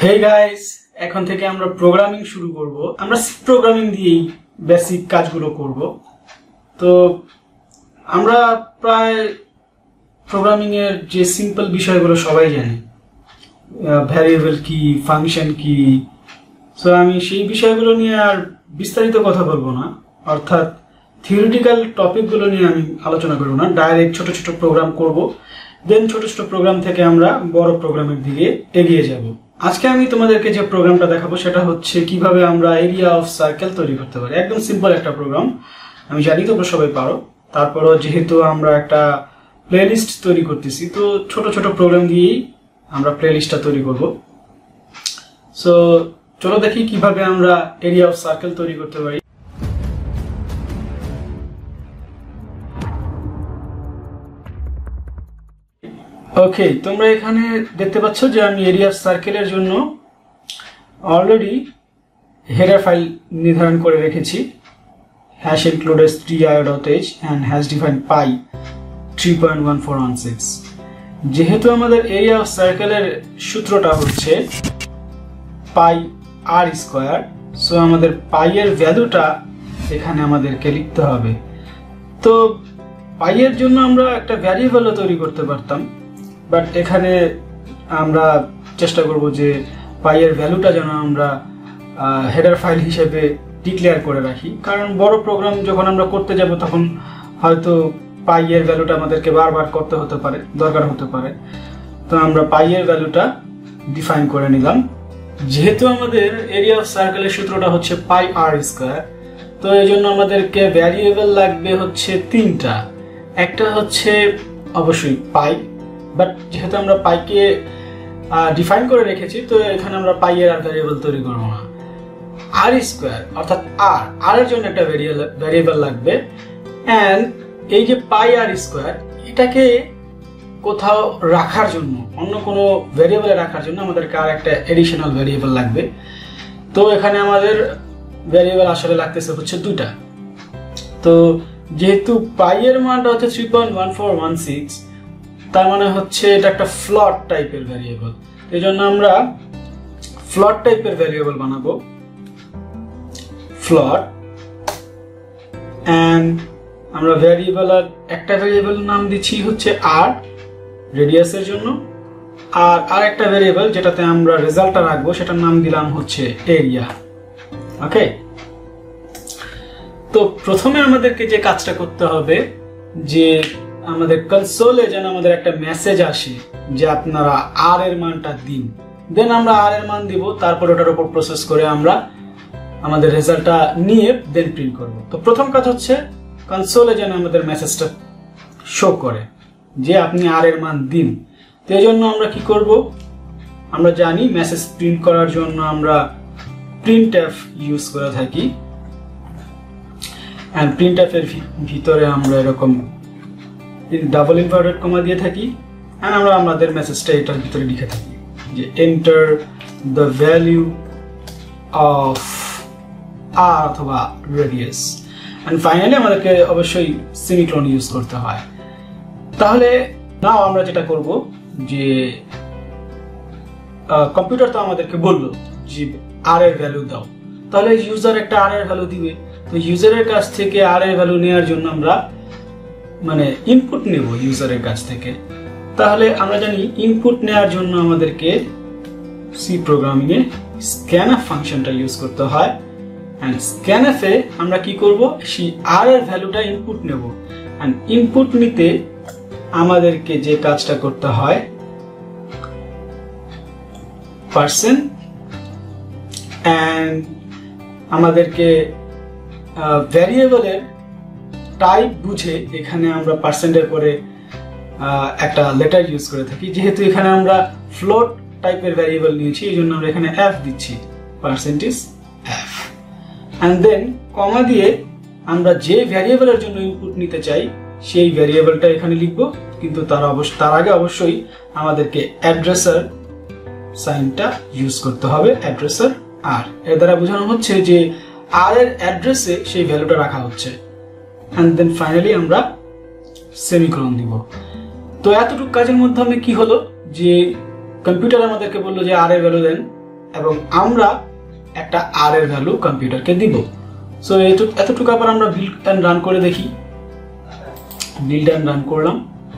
Hey guys, এখন থেকে আমরা প্রোগ্রামিং শুরু করব। আমরা সি প্রোগ্রামিং দিয়েই বেসিক কাজগুলো করব। তো আমরা প্রায় প্রোগ্রামিং এর যে সিম্পল বিষয়গুলো সবাই জানি, ভ্যারিয়েবল কি, ফাংশন কি। সো আমি সেই বিষয়গুলো নিয়ে আর বিস্তারিত কথা বলবো না, অর্থাৎ থিওরিটিক্যাল টপিকগুলো নিয়ে আমি আলোচনা করব না। ডাইরেক্ট ছোট ছোট প্রোগ্রাম করব, দেন ছোট ছোট প্রোগ্রাম থেকে আমরা বড় প্রোগ্রামের দিকে এগিয়ে যাব। আজকে আমি তোমাদেরকে যে প্রোগ্রামটা দেখাবো সেটা হচ্ছে কিভাবে আমরা এরিয়া অফ সার্কেল তৈরি করতে পারি। একদম সিম্পল একটা প্রোগ্রাম, আমি জানি তোমরা সবাই পারো। তারপরও যেহেতু আমরা একটা প্লেলিস্ট তৈরি করতেছি, তো ছোট ছোট প্রোগ্রাম দিয়েই আমরা প্লেলিস্টটা তৈরি করব। সো চলো দেখি কিভাবে আমরা এরিয়া অফ সার্কেল তৈরি করতে পারি। ওকে, তোমরা এখানে দেখতে পাচ্ছ যে আমি এরিয়া অফ সার্কেলের জন্য অলরেডি হেডার ফাইল নির্ধারণ করে রেখেছি, hash included stdio.h and hash defined pi 3.1416। যেহেতু আমাদের এরিয়া অফ সার্কেলের সূত্রটা হচ্ছে পাই আর স্কোয়ার, সো আমাদের পাই এর ভ্যালুটা এখানে আমাদেরকে লিখতে হবে। তো পাই এর জন্য আমরা একটা ভ্যারিয়েবলও তৈরি করতে পারতাম, বাট এখানে আমরা চেষ্টা করব যে পাই এর ভ্যালুটা যেন আমরা হেডার ফাইল হিসেবে ডিক্লেয়ার করে রাখি, কারণ বড় প্রোগ্রাম যখন আমরা করতে যাব তখন হয়তো পাই এর ভ্যালুটা আমাদেরকে বারবার করতে হতে পারে, দরকার হতে পারে। তো আমরা পাই এর ভ্যালুটা ডিফাইন করে নিলাম। যেহেতু আমাদের এরিয়া অফ সার্কেলের সূত্রটা হচ্ছে পাই আর স্কোয়ার, তো এই জন্য আমাদেরকে ভ্যারিয়েবল লাগবে হচ্ছে তিনটা। একটা হচ্ছে অবশ্যই পাই, বাট যেহেতু আমরা পাইকে ডিফাইন করে রেখেছি, তো এখানে আমরা পাই এর আর ভ্যারিয়েবল তৈরি করবো না। আর স্কোয়ার অর্থাৎ আর এর জন্য একটা ভ্যারিয়েবল লাগবে। অ্যান্ড এই যে পাই আর স্কোয়ার, এটাকে কোথাও রাখার জন্য, অন্য কোনো ভ্যারিয়েবলে রাখার জন্য আমাদেরকে আর একটা এডিশনাল ভ্যারিয়েবল লাগবে। তো এখানে আমাদের ভ্যারিয়েবল আসলে লাগতেছে হচ্ছে দুটা। তো যেহেতু পাই এর মানটা হচ্ছে 3.1416, তার মানে হচ্ছে এটা একটা ফ্লট টাইপের ভ্যারিয়েবল। এই জন্য আমরা ফ্লট টাইপের ভ্যারিয়েবল বানাবো, ফ্লট। অ্যান্ড আমরা ভ্যারিয়েবল আর একটা ভ্যারিয়েবল নাম দিচ্ছি হচ্ছে আর, রেডিয়াসের জন্য। আর একটা ভ্যারিয়েবল যেটাতে আমরা রেজাল্টটা রাখবো সেটার নাম দিলাম হচ্ছে এরিয়া। ওকে, তো প্রথমে আমাদেরকে যে কাজটা করতে হবে, যে আমাদের কনসোলে যেন আমাদের একটা মেসেজ আসে যে আপনারা আর এর মানটা দিন। দেন আমরা আর এর মান দিব, তারপর ওটার উপর প্রসেস করে আমরা আমাদের রেজাল্টটা নিয়ে দেন প্রিন্ট করব। তো প্রথম কাজ হচ্ছে কনসোলে যেন আমাদের মেসেজটা শো করে যে আপনি আর এর মান দিন। তো এই জন্য আমরা কি করব, আমরা জানি মেসেজ প্রিন্ট করার জন্য আমরা printf ইউজ করে থাকি। অ্যান্ড printf এর ভিতরে আমরা এরকম ডাবল ইনভার্টেড কমা দিয়ে থাকি। অ্যান্ড আমরা আমাদের মেসেজটা এটার ভিতরে লিখে থাকি যে enter the value of R অথবা রেডিয়াস। অ্যান্ড ফাইনালি আমাদেরকে অবশ্যই সেমিকোলন ইউজ করতে হয়। তাহলে নাও আমরা যেটা করব, যে কম্পিউটার তো আমাদেরকে বললো যে আর এর ভ্যালু দাও, তাহলে ইউজার একটা আর এর ভ্যালু দিবে। তো ইউজারের কাছ থেকে আর এর ভ্যালু নেওয়ার জন্য আমরা ইনপুট নেব ইউজারের কাছ থেকে। তাহলে আমরা জানি ইনপুট নেওয়ার জন্য আমাদেরকে সি প্রোগ্রামিং এ স্ক্যানএফ ফাংশনটা ইউজ করতে হয়। অ্যান্ড স্ক্যানএফ এ আমরা কি করব, সেই আর এর ভ্যালুটা ইনপুট নেব। অ্যান্ড ইনপুট নিতে আমাদেরকে যে কাজটা করতে হয়, পার্সেন্ট, অ্যান্ড আমাদেরকে ভ্যারিয়েবলের টাইপ বুঝে এখানে আমরা পার্সেন্টের পরে একটা লেটার ইউজ করে থাকি। যেহেতু এখানে আমরা ফ্লোট টাইপের ভ্যারিয়েবল নিয়েছি, এই জন্য আমরা এখানে এফ দিচ্ছি, percentage F. And then comma দিয়ে আমরা যে ভ্যারিয়েবলের জন্য ইনপুট নিতে চাই সেই ভ্যারিয়েবলটা এখানে লিখবো। কিন্তু তার আগে অবশ্যই আমাদেরকে অ্যাড্রেসার সাইনটা ইউজ করতে হবে, অ্যাড্রেসার আর। এর দ্বারা বোঝানো হচ্ছে যে আর এর অ্যাড্রেসে সেই ভ্যালুটা রাখা হচ্ছে। অ্যান্ড দেন ফাইনালি আমরা সেমিকোলন দিব। তো এতটুকু কাজের মাধ্যমে কি হলো, যে কম্পিউটার আমাদেরকে বললো যে আর এর ভ্যালু দেন, এবং আমরা একটা আর এর ভ্যালু কম্পিউটারকে দিব। সো এতটুকু আবার আমরা বিল্ড অ্যান্ড রান করে দেখি। বিল্ড অ্যান্ড রান করলাম,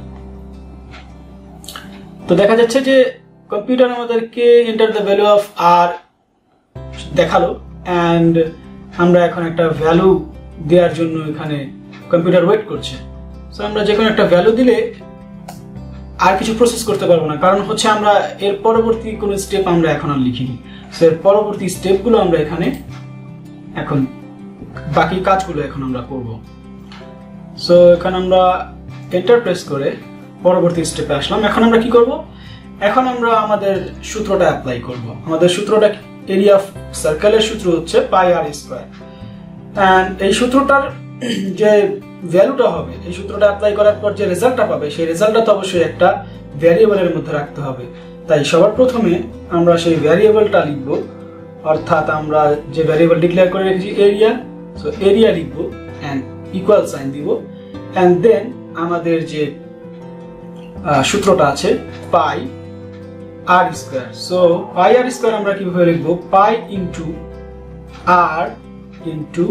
তো দেখা যাচ্ছে যে কম্পিউটার আমাদেরকে enter the value of R দেখালো, অ্যান্ড আমরা এখন একটা ভ্যালু দেওয়ার জন্য এখানে কম্পিউটার ওয়েট করছে। সো আমরা যে কোনো একটা ভ্যালু দিলে আর কিছু প্রসেস করতে পারবো না, কারণ হচ্ছে আমরা এর পরবর্তী কোনো স্টেপ আমরা এখন আর লিখিনি। সো এর পরবর্তী স্টেপগুলো আমরা এখানে এখন বাকি কাজগুলো এখন আমরা করব। সো এখানে আমরা এন্টার প্রেস করে পরবর্তী স্টেপে আসলাম। এখন আমরা কি করব? এখন আমরা আমাদের সূত্রটা অ্যাপ্লাই করব। আমাদের সূত্রটা এরিয়া অফ সার্কেলের সূত্র হচ্ছে পাই আর স্কয়ার, এন্ড এই সূত্রটার যে ভ্যালুটা হবে, এই সূত্রটা অ্যাপ্লাই করার পর যে রেজাল্টটা পাবে, সেই রেজাল্টটা তো অবশ্যই একটা ভ্যারিয়েবলের মধ্যে রাখতে হবে। তাই সবার প্রথমে আমরা সেই ভ্যারিয়েবলটা লিখব, অর্থাৎ আমরা যে ভ্যারিয়েবল ডিক্লেয়ার করে রেখেছি এরিয়া, সো এরিয়া লিখব এন্ড ইকুয়াল সাইন দিব, এন্ড দেন আমাদের যে সূত্রটা আছে pi R square. So pi R square আমরা কিভাবে লিখব? Pi into R into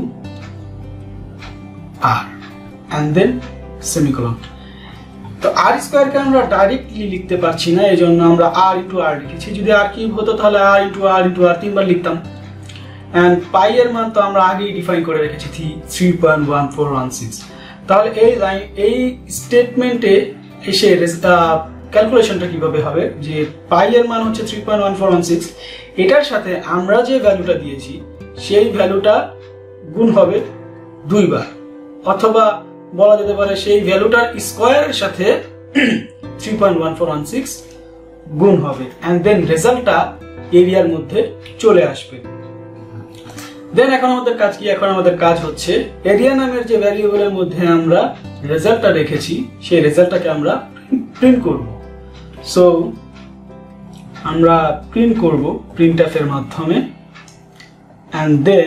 R and then semicolon. তো আর স্কয়ারকে আমরা ডাইরেক্টলি লিখতে পারছি না, এই জন্য আমরা আর ইনটু আর লিখেছি। যদি আর কিউব হতো তাহলে আর ইনটু আর ইনটু আর তিনবার লিখতাম। এন্ড পাই এর মান তো আমরা আগেই ডিফাইন করে রেখেছি 3.1416। তাহলে এই স্টেটমেন্টে এসে ক্যালকুলেশনটা কিভাবে হবে, যে পাই এর মান হচ্ছে 3.1416, এটার সাথে আমরা যে ভ্যালুটা দিয়েছি সেই ভ্যালুটা গুণ হবে 2 বার, অথবা বলা যেতে পারে সেই ভ্যালুটার স্কয়ারের সাথে 3.1416 গুণ হবে, এন্ড দেন রেজাল্টটা এরিয়ার মধ্যে চলে আসবে। দেন এখন আমাদের কাজ কি? এখন আমাদের কাজ হচ্ছে এরিয়া নামের যে ভ্যারিয়েবলের মধ্যে আমরা রেজাল্টটা রেখেছি সেই রেজাল্টটাকে আমরা প্রিন্ট করব। সো আমরা প্রিন্ট করব প্রিন্টএফ এর মাধ্যমে, এন্ড দেন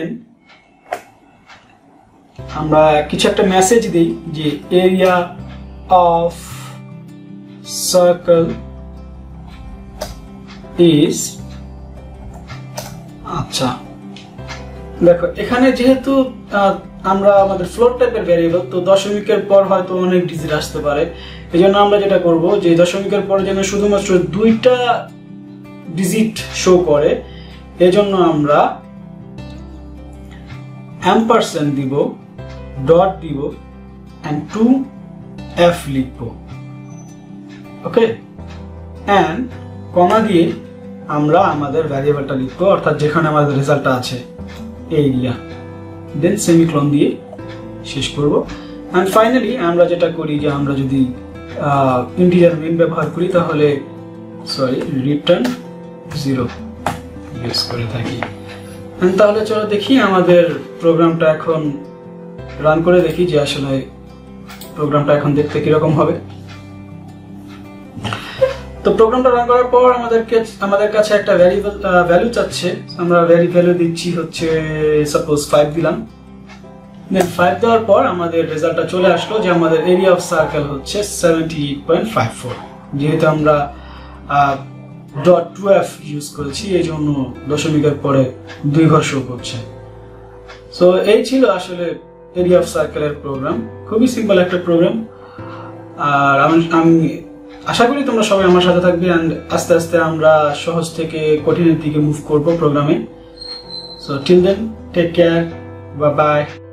আমরা কিছু একটা মেসেজ দিই যে এরিয়া অফ সার্কেল ইজ, আচ্ছা দেখো এখানে যেহেতু আমরা আমাদের ফ্লোট টাইপের ভ্যারিয়েবল, তো দশমিকের পর হয়তো অনেক ডিজিট আসতে পারে, এই জন্য আমরা যেটা করব যে দশমিকের পরে যেন শুধুমাত্র 2টা ডিজিট শো করে, এজন্য আমরা অ্যাম্পারস্যান্ড দিব, ডট দিব, এন্ড 2f লিখব। ওকে, এন্ড কমা দিয়ে আমরা আমাদের ভ্যারিয়েবলটা লিখব, অর্থাৎ যেখানে আমাদের রেজাল্টটা আছে এরিয়া, দেন সেমিকোলন দিয়ে শেষ করব। এন্ড ফাইনালি আমরা যেটা করি যে আমরা যদি ইন্টিজার মেইন ব্যবহার করি তাহলে রিটার্ন 0 ইউজ করে থাকি। তাহলে চলো দেখি আমাদের প্রোগ্রামটা এখন রান করে দেখি যে আসলে প্রোগ্রামটা এখন দেখতে কিরকম হবে। তো প্রোগ্রামটা রান করার পর আমাদের কাছে একটা ভ্যালু চাচ্ছে। আমরা ভ্যালু দিচ্ছি হচ্ছে সাপোজ 5 দিলাম, দেন 5 দেওয়ার পর আমাদের রেজাল্টটা চলে আসলো যে আমাদের এরিয়া অফ সার্কেল হচ্ছে 78.54। যেহেতু আমরা .2f ইউজ করেছি এই জন্য দশমিকের পরে 2 ঘর শো করছে। সো এই ছিল আসলে এরিয়া অফ সার্কেলের প্রোগ্রাম, খুবই সিম্পল একটা প্রোগ্রাম। আর আমি আশা করি তোমরা সবাই আমার সাথে থাকবে, এন্ড আস্তে আস্তে আমরা সহজ থেকে কঠিনের দিকে মুভ করব প্রোগ্রামে। So till then take care, bye by.